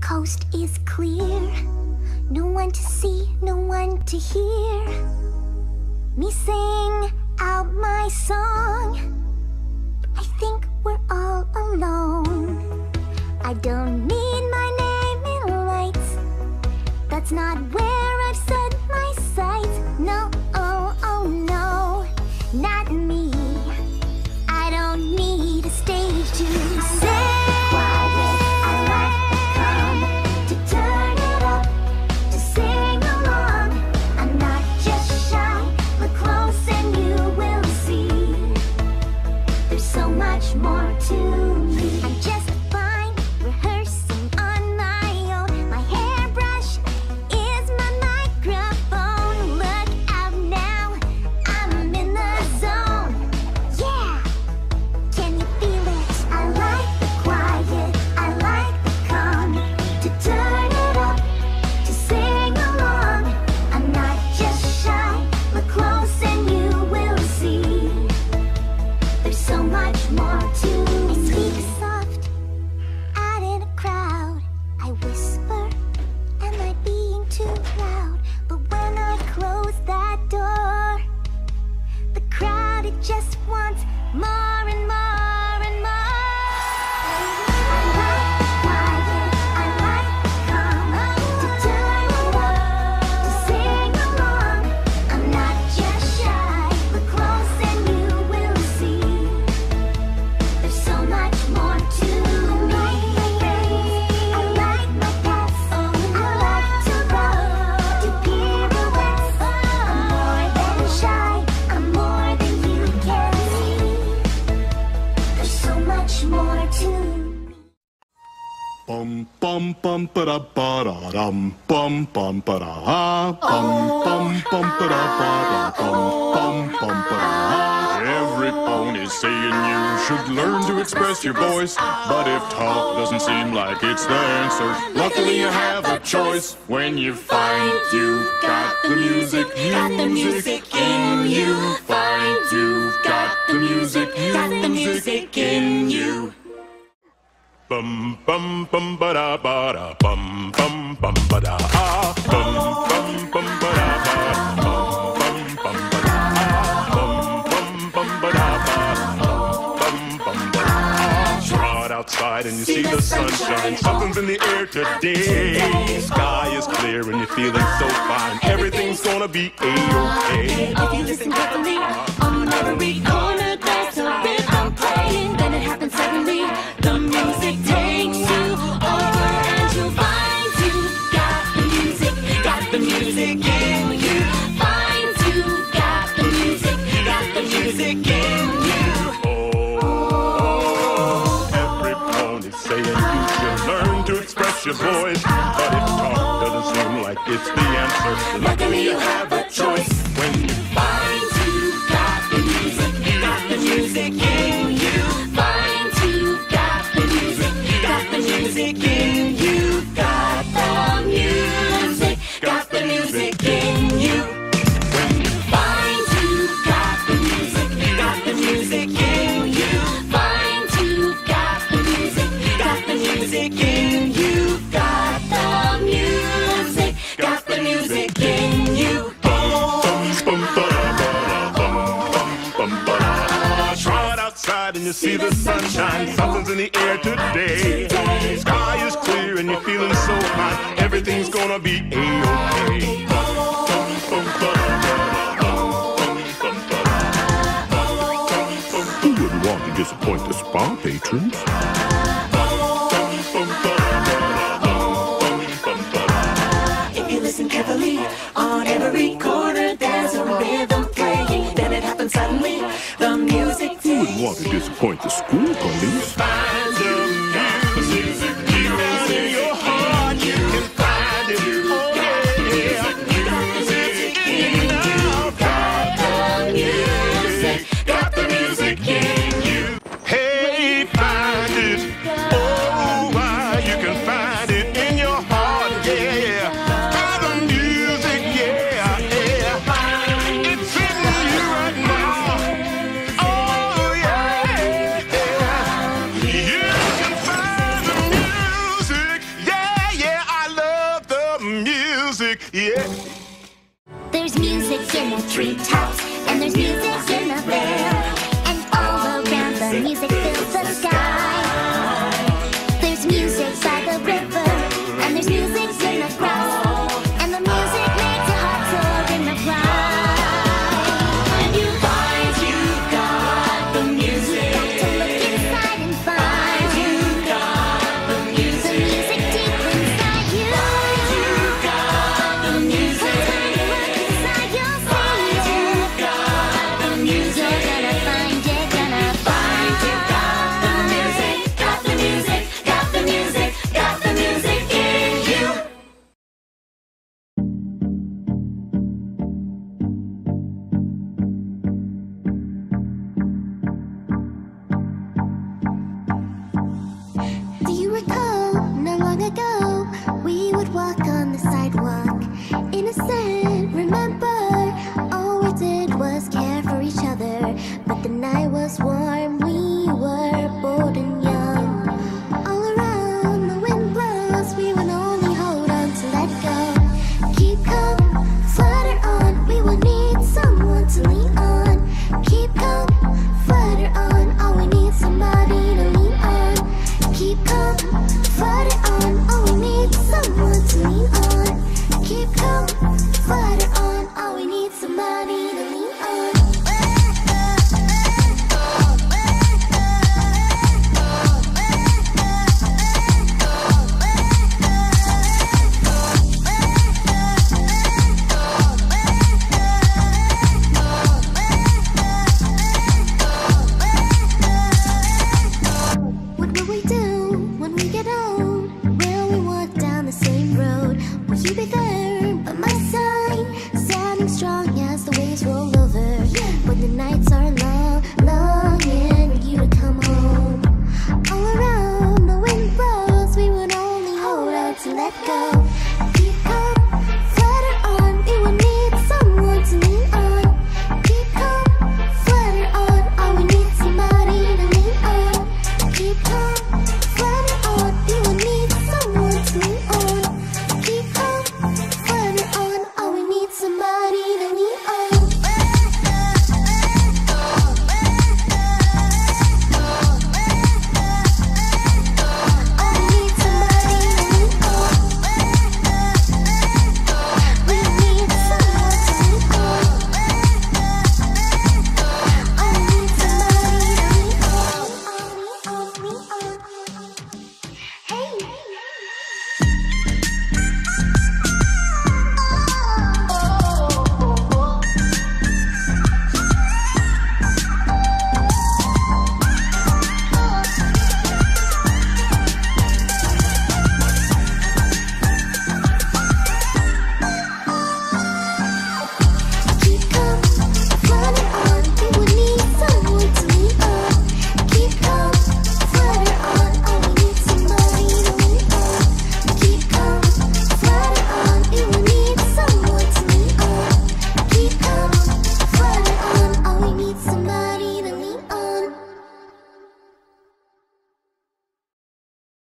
coast is clear. No one to see, no one to hear me sing out my song. I think we're all alone. I don't need my name in lights. That's not where I've set my sights. No, oh no, not me. I don't need a stage to say. More to me. I'm just fine rehearsing on my own. My hairbrush is my microphone. Look out now, I'm in the zone. Yeah, can you feel it? I like the quiet, I like the calm. To turn it up, to sing along. I'm not just shy, look close and you will see. There's so much more to me. I speak soft, out in a crowd. I whisper, am I being too loud? But when I close that door, the crowd, it just wants more and more and more. I like the quiet, I like the calm. To turn it up, to sing along. I'm not just shy, look close and you will see. There's so much more to me. I like my pets. I like to roll, to pirouettes. I'm more than shy. I'm more than you can see. There's so much more to me. Bum bum bum ba da ba da dum bum bum ba da ha bum bum bum ba da ba da bum bum ba da ha. Every pony's saying you should learn to express your voice, but if talk doesn't seem like it's the answer, luckily you have a choice. When you find you've got the music in you, find you've got the music in you. Bum bum bum ba da bum bum bum ba da ah bum bum bum ba da bum bum ba da ah bum bum ba da bum bum ba da. Trot outside and you see the sunshine. Something's in the air today. Sky is clear and you're feeling so fine. Everything's gonna be a-okay. If you listen carefully, on every corner there's a rhythm playing. Then it happens suddenly. The music takes you over and you'll find you've got the music in you. Find you've got the music in you. Oh, every pony's saying you should learn to express your voice, but if talk doesn't seem like it's the answer, luckily you have a choice. When you find you've got the music in you, find you've got the music in you, got the music in you. When you find you've got the music in you, find you've got the music in you, got the music in you. Trot outside and you see the sunshine. Something's in the air today. Sky is clear and you're feeling so hot. Everything's gonna be a-okay. Who wouldn't want to disappoint the spa patrons? If you listen carefully, on every corner there's a rhythm playing. Then it happens suddenly. The music Who wouldn't want to disappoint the school police? Find the music in your heart. You can find it. Oh yeah. Music in you. Got the music in you. Hey, find it. Oh, why you can find it in your heart. Yeah. Got the music. Yeah, yeah. It's in you right now. Oh yeah. treetops, and there's music in the vale, and all around the music fills the sky. There's music by the river, and there's music in the grass, and the music makes your heart soar in the pride. And you find you've got the music. Got to look inside and find you've got the music. The music deep inside you. You've got the music. Look inside, you'll see it. You've got the music. You're gonna find it, gonna find you've got the music. Got the music, got the music, got the music in you. Do you recall, not long ago, we would walk on the sidewalk, innocent, remember? All we did was care for each other, but the night was warm, we were bold and young. All around the wind blows, we would only hold on to let go. Keep calm, flutter on, we will need someone to lean on. Keep calm, flutter on, all we need somebody to lean on. Keep calm, flutter on, all we need someone to lean on. Keep calm, flutter on, all we need somebody to lean on. What will we do when we get old? Will we walk down the same road? Will you be there?